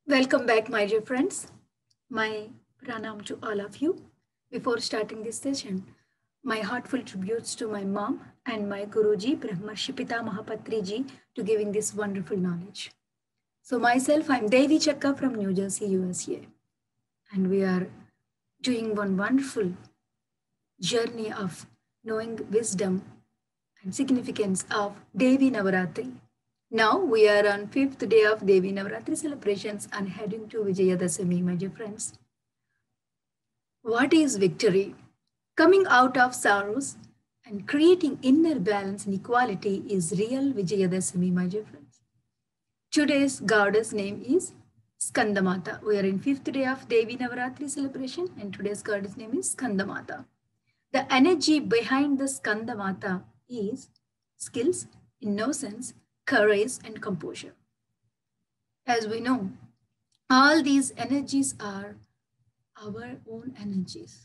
Welcome back, my dear friends. My pranam to all of you. Before starting this session, my heartfelt tributes to my mom and my Guruji, Brahmarshi Pita Mahapatri ji, to giving this wonderful knowledge. So, myself, I'm Devi Chakka from New Jersey, USA, and we are doing one wonderful journey of knowing wisdom and significance of Devi Navaratri. Now we are on fifth day of Devi Navaratri celebrations and heading to Vijayadashami, my dear friends. What is victory? Coming out of sorrows and creating inner balance and equality is real Vijayadashami, my dear friends. Today's goddess name is Skandamata. We are in fifth day of Devi Navaratri celebration and today's goddess name is Skandamata. The energy behind the Skandamata is skills, innocence, courage, and composure. As we know, all these energies are our own energies.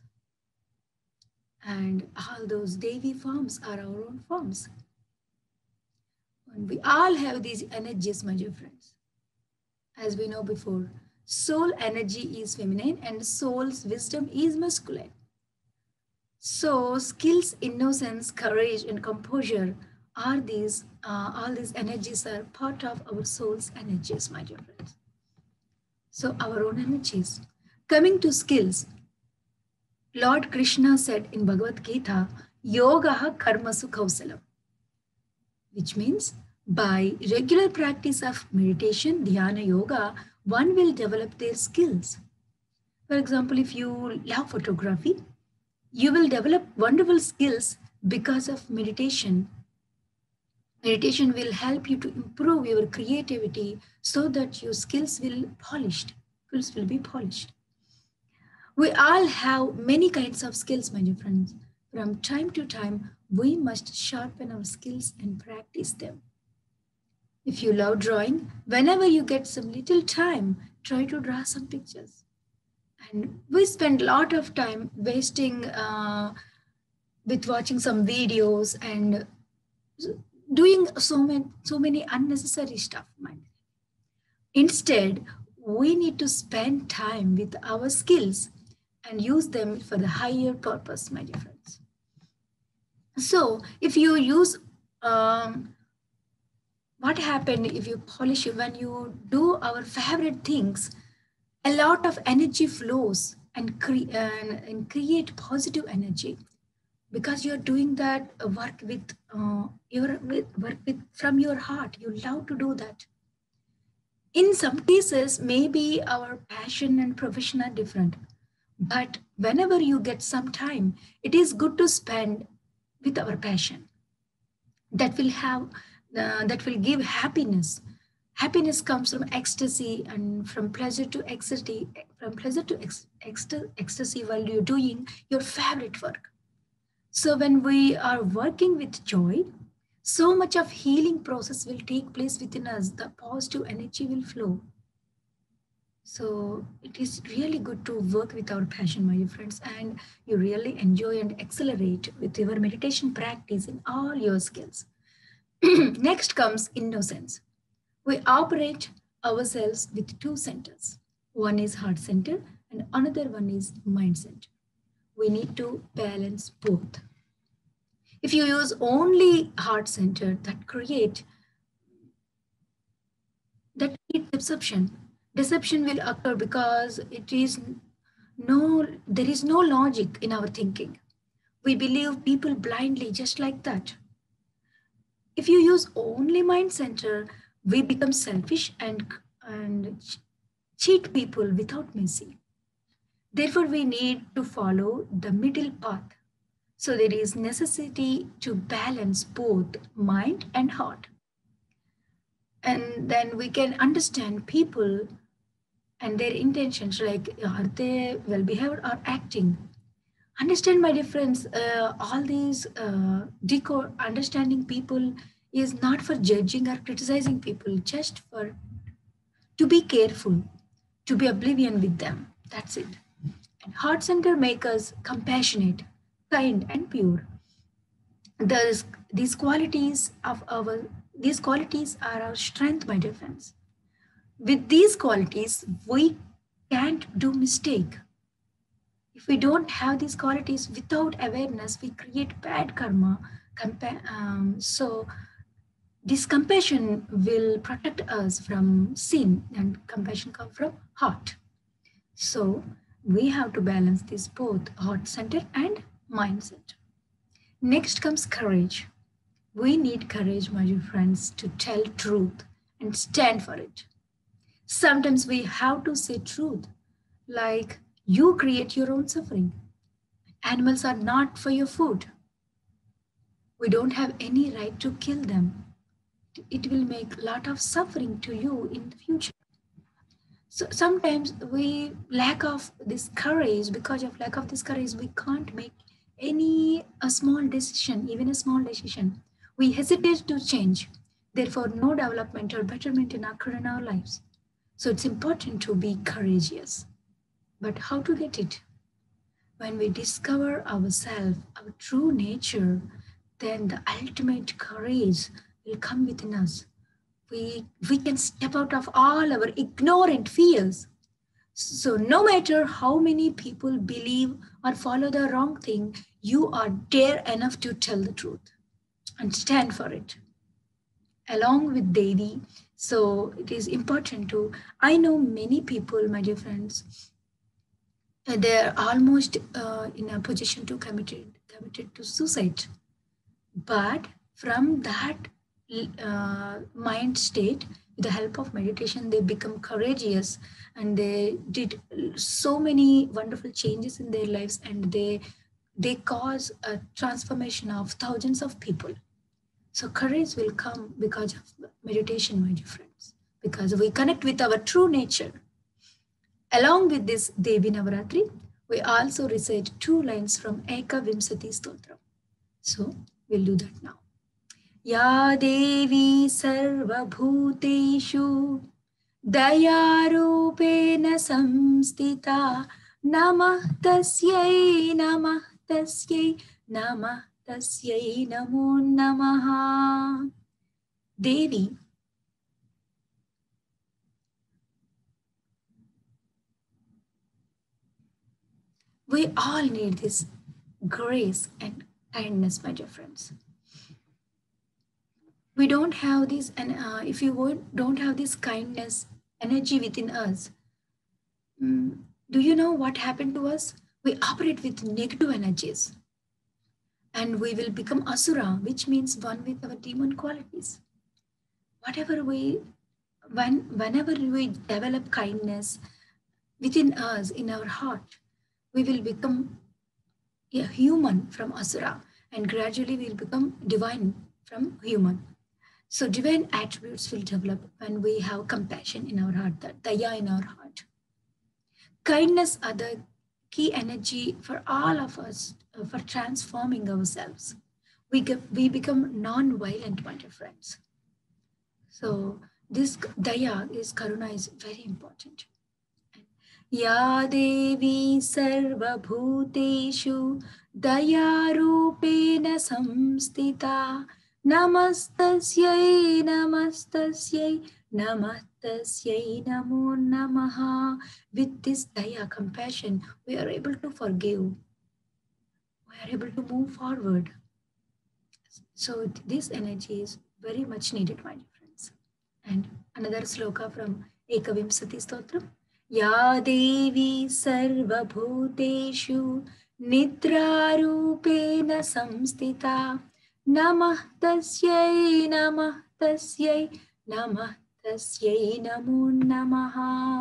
And all those Devi forms are our own forms. And we all have these energies, my dear friends. As we know before, soul energy is feminine and soul's wisdom is masculine. So skills, innocence, courage, and composure are these, all these energies are part of our soul's energies, my dear friends. So our own energies. Coming to skills, Lord Krishna said in Bhagavad Gita, Yoga Karmasu Kausalam, which means by regular practice of meditation, dhyana yoga, one will develop their skills. For example, if you love photography, you will develop wonderful skills because of meditation. Meditation will help you to improve your creativity so that your skills will be polished. We all have many kinds of skills, my dear friends. From time to time, we must sharpen our skills and practice them. If you love drawing, whenever you get some little time, try to draw some pictures. And we spend a lot of time wasting with watching some videos and doing so many unnecessary stuff. Instead, we need to spend time with our skills and use them for the higher purpose, my dear friends. So, if you use what happened if you polish when you do our favorite things, a lot of energy flows and create positive energy because you're doing that work with from your heart. You love to do that. In some cases, maybe our passion and profession are different, but whenever you get some time, it is good to spend with our passion. That will give happiness. Happiness comes from ecstasy and from pleasure to ecstasy, ecstasy while you're doing your favorite work. So when we are working with joy, so much of healing process will take place within us. The positive energy will flow. So it is really good to work with our passion, my friends, and you really enjoy and accelerate with your meditation practice in all your skills. Next comes innocence. We operate ourselves with two centers. One is heart center and another one is mind center. We need to balance both. If you use only heart center, that create deception. Deception will occur because there is no logic in our thinking. We believe people blindly just like that. If you use only mind center, we become selfish and cheat people without mercy. Therefore, we need to follow the middle path. So there is necessity to balance both mind and heart. And then we can understand people and their intentions, like are they well behaved or acting. Understand, my dear friends, all these understanding people is not for judging or criticizing people, just for to be careful, to be oblivion with them. That's it. And heart center make us compassionate, kind, and pure. Thus, these qualities are our strength, my dear friends. With these qualities, we can't do mistake. If we don't have these qualities without awareness, we create bad karma. So this compassion will protect us from sin, and compassion comes from heart. So we have to balance this both heart center and mind center. Next comes courage. We need courage, my dear friends, to tell truth and stand for it. Sometimes we have to say truth, like you create your own suffering. Animals are not for your food. We don't have any right to kill them. It will make a lot of suffering to you in the future. So sometimes we lack of this courage. Because of lack of this courage, we can't make any a small decision, even a small decision. We hesitate to change. Therefore, no development or betterment in occur in our lives. So it's important to be courageous. But how to get it? When we discover ourselves, our true nature, then the ultimate courage will come within us. We can step out of all our ignorant fears. So, no matter how many people believe or follow the wrong thing, you are dare enough to tell the truth and stand for it along with Devi. So, it is important to. I know many people, my dear friends, they're almost in a position to committed to suicide, but from that mind state, with the help of meditation, they become courageous, and they did so many wonderful changes in their lives, and they cause a transformation of thousands of people. So courage will come because of meditation, my dear friends, because we connect with our true nature. Along with this Devi Navaratri, we also recite two lines from Eka Vimsati Stotram. So we'll do that now. या देवी सर्वभूतेषु दयारूपेण संस्थिता नमः तस्यै नमः तस्यै नमः तस्यै नमो नमः. Devi, we all need this grace and kindness, my dear friends. We don't have this, and if you don't have this kindness energy within us, do you know what happened to us? We operate with negative energies, and we will become asura, which means one with our demon qualities. Whatever we, whenever we develop kindness within us, in our heart, we will become a human from asura, and gradually we'll become divine from human. So divine attributes will develop when we have compassion in our heart, that daya in our heart. Kindness are the key energy for all of us for transforming ourselves. We become non-violent, my dear friends. So this daya is karuna is very important. Ya Devi Sarvabhuteshu Dayarupena Samstita Namastasyai Namastasyai Namastasyai Namo Namaha. With this daya, compassion, we are able to forgive. We are able to move forward. So this energy is very much needed, my dear friends. And another sloka from Ekavimsati Stotram. या देवी सर्वभूतेषु निद्रारूपेण संस्थिता नमः तस्यै नमः तस्यै नमः तस्यै नमो नमः.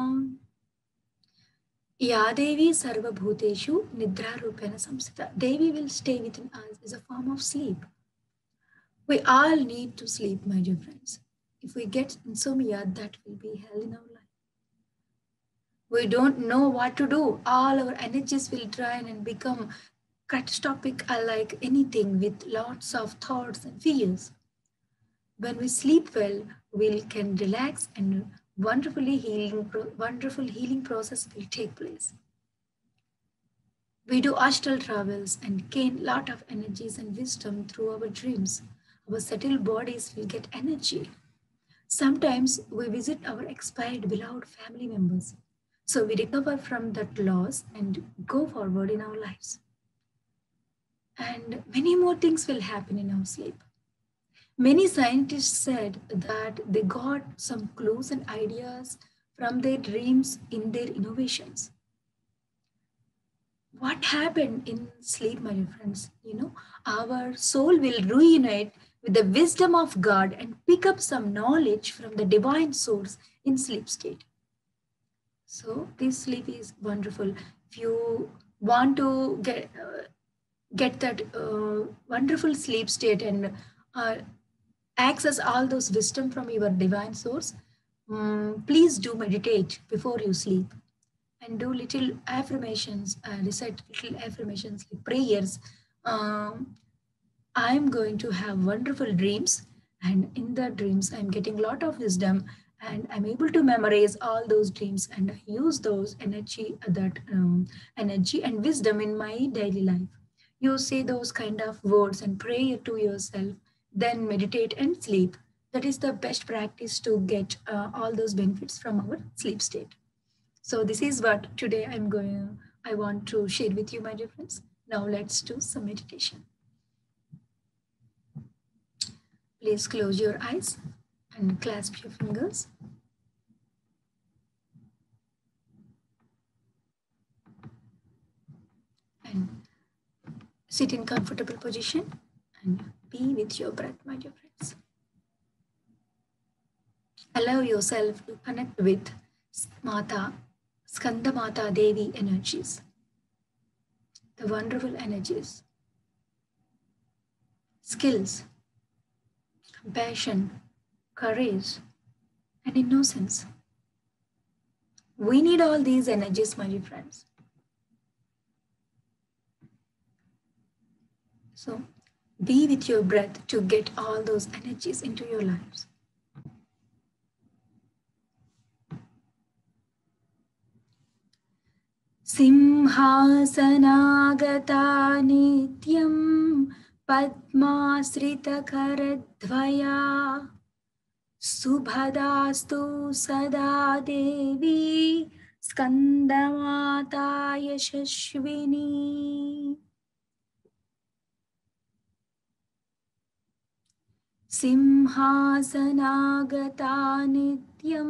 या देवी सर्वभूतेषु निद्रारूपेण संस्थिता. Devi will stay within us as a form of sleep. We all need to sleep, my dear friends. If we get insomnia, that will be hell in our life. We don't know what to do. All our energies will drain and become catastrophic, like anything, with lots of thoughts and fears. When we sleep well, we can relax, and wonderful healing process will take place. We do astral travels and gain lot of energies and wisdom through our dreams. Our subtle bodies will get energy. Sometimes we visit our expired beloved family members. So we recover from that loss and go forward in our lives. And many more things will happen in our sleep. Many scientists said that they got some clues and ideas from their dreams in their innovations. What happened in sleep, my dear friends? Our soul will reunite with the wisdom of God and pick up some knowledge from the divine source in sleep state. So this sleep is wonderful. If you want to get that wonderful sleep state and uh, access all those wisdom from your divine source, please do meditate before you sleep and do little affirmations, recite little affirmations like prayers. Um, I'm going to have wonderful dreams, and in the dreams, I'm getting a lot of wisdom, and I'm able to memorize all those dreams, and I use those energy and wisdom in my daily life. You say those kind of words and pray to yourself, then meditate and sleep. That is the best practice to get all those benefits from our sleep state. So this is what today I want to share with you, my dear friends. Now let's do some meditation. Please close your eyes and clasp your fingers. And sit in comfortable position and be with your breath, my dear friends. Allow yourself to connect with Mata, Skanda Mata Devi energies, the wonderful energies, skills, compassion, courage, and innocence. We need all these energies, my dear friends. So be with your breath to get all those energies into your lives. सिंहासनागता नित्यं पद्माश्रितकरद्वया सुभदास्तु सदा देवी स्कन्दमाता यशस्विनी. सिंहासनागता नित्यं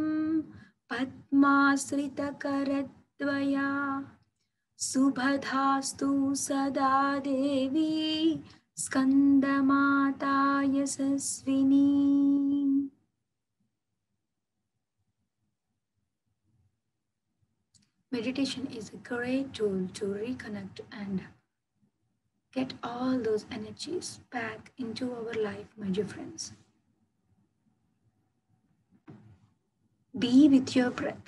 पद्माश्रितकरद्वया सुभदास्तु सदा देवी स्कन्दमाता यशस्विनी. Meditation is a great tool to reconnect and get all those energies back into our life, my dear friends. Be with your breath.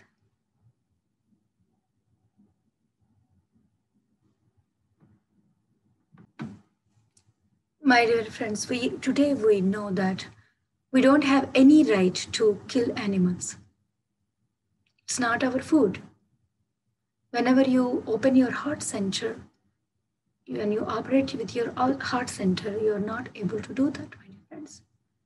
My dear friends, today we know that we don't have any right to kill animals. It's not our food. Whenever you open your heart center, when you operate with your heart center, you are not able to do that, my dear friends.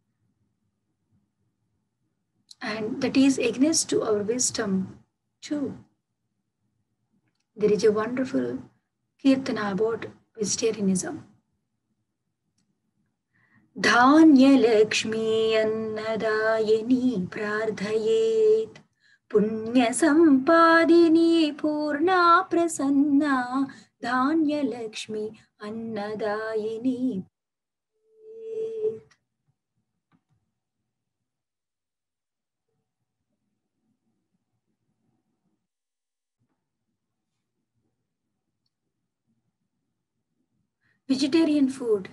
And that is against to our wisdom too. There is a wonderful kirtana about vegetarianism. Dhanyalakshmi अन्नदायिनी प्रार्थयेत् पुण्यसम्पादिनी Purna Prasanna Dhanyalakshmi अन्नदायिनी. Vegetarian food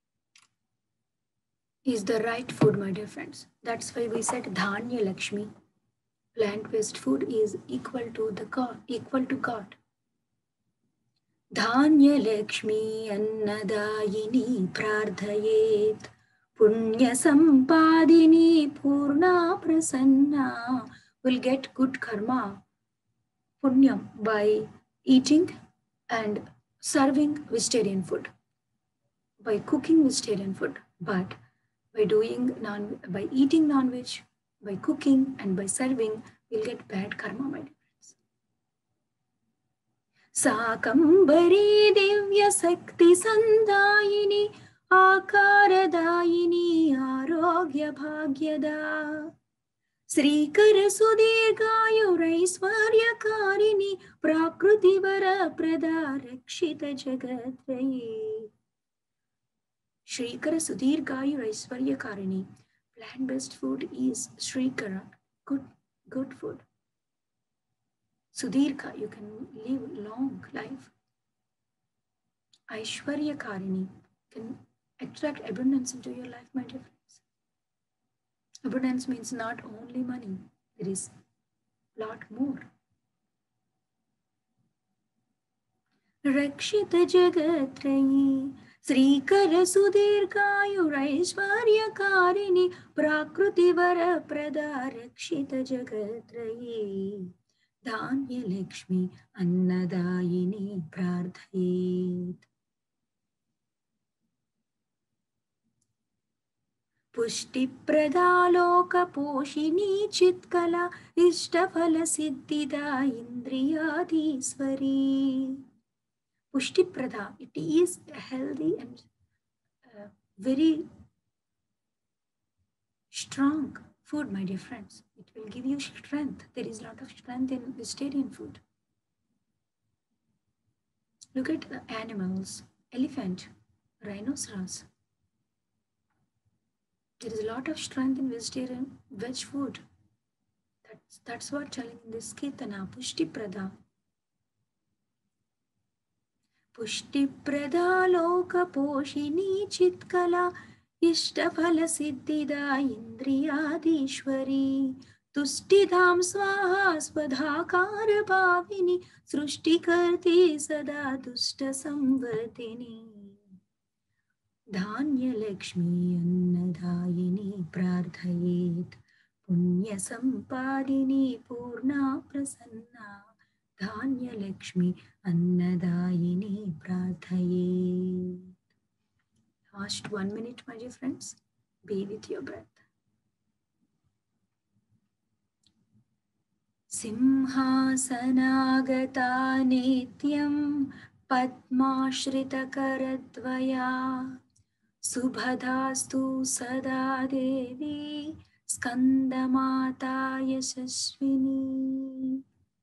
is the right food, my dear friends. That's why we said Dhanya Lakshmi. Plant-based food is equal to God. Dhanya Lakshmi Annadayini Prardhayet Punya Sampadini Purna Prasanna will get good karma, punyam, by eating and serving vegetarian food, by cooking vegetarian food, but by eating non-veg, by cooking and by serving, we'll get bad karma, my dear friends. Sakambari Divya Sakti Sandayini Akaradayini Arogya Bhagyada Srikara Sudirgayuraisvaryakarini Prakriti Varaprada Rakshita Jagatraye. Srikara Sudirgayuraisvaryakarini. Plant-based food is Srikara, good food. Sudirka, you can live long life. Aishwaryakarini can attract abundance into your life, my dear friends. Abundance means not only money, there is a lot more. Rakshita Jagatrayi Srikara Sudirgayuraishwaryakarini Prakriti Varaprada Rakshita Jagatrayi Dhanya Lakshmi Annadayini Prarthayet Pushti Pradaloka Poshini Chitkala Ishtafala Siddhida Indriyadiswari. Pushti Prada, it is a healthy and very strong food, my dear friends. It will give you strength. There is a lot of strength in vegetarian food. Look at the animals, elephant, rhinoceros. There is a lot of strength in vegetarian veg food. That's what telling in this Kirtana, Pushti Prada. Pushti Prada Loka Poshini Chitkala Ishtafala Siddhida Indriyadishwari Tustidham Swaha Swadhakara Bhavini Srushtikarti Sada Dushta Samvardini Dhanya Lakshmi Annadayini Prarthayet Punya Sampadini Purna Prasanna Dhanya Lakshmi Annadayini Prarthayet. Last 1 minute, my dear friends. Be with your breath. Simhasanagata Nityam Padmashrita Karadvaya Subhadastu Sada Devi Skandamata Yashaswini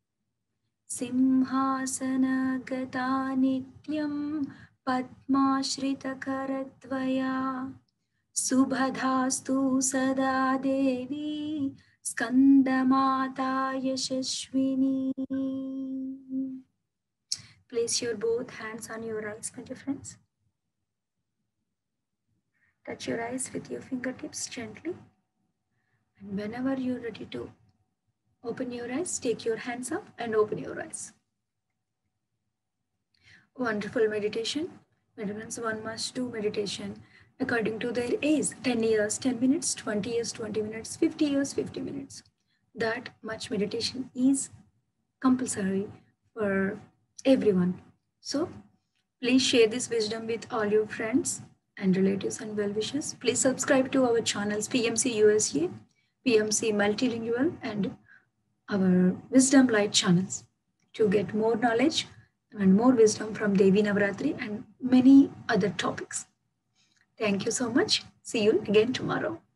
Simhasanagata Nityam Padmashrita Karadvaya Subhadastu Sada Devi Skandamata Yashaswini. Place your both hands on your eyes, my dear friends. Touch your eyes with your fingertips gently. And whenever you're ready to open your eyes, take your hands up and open your eyes. Wonderful meditation. My dear friends, one must do meditation according to their age. 10 years, 10 minutes, 20 years, 20 minutes, 50 years, 50 minutes. That much meditation is compulsory for everyone. So please share this wisdom with all your friends and relatives and well-wishers. Please subscribe to our channels PMC USA, PMC Multilingual and our Wisdom Light channels to get more knowledge and more wisdom from Devi Navaratri and many other topics. Thank you so much. See you again tomorrow.